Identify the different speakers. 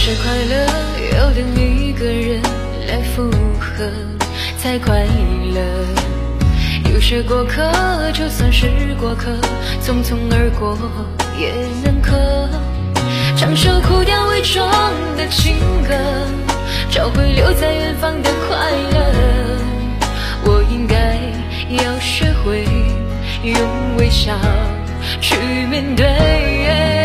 Speaker 1: 是快乐要等一个人来附和才快乐。有些过客就算是过客，匆匆而过也能刻。唱首苦调伪装的情歌，找回留在远方的快乐。我应该要学会用微笑去面对。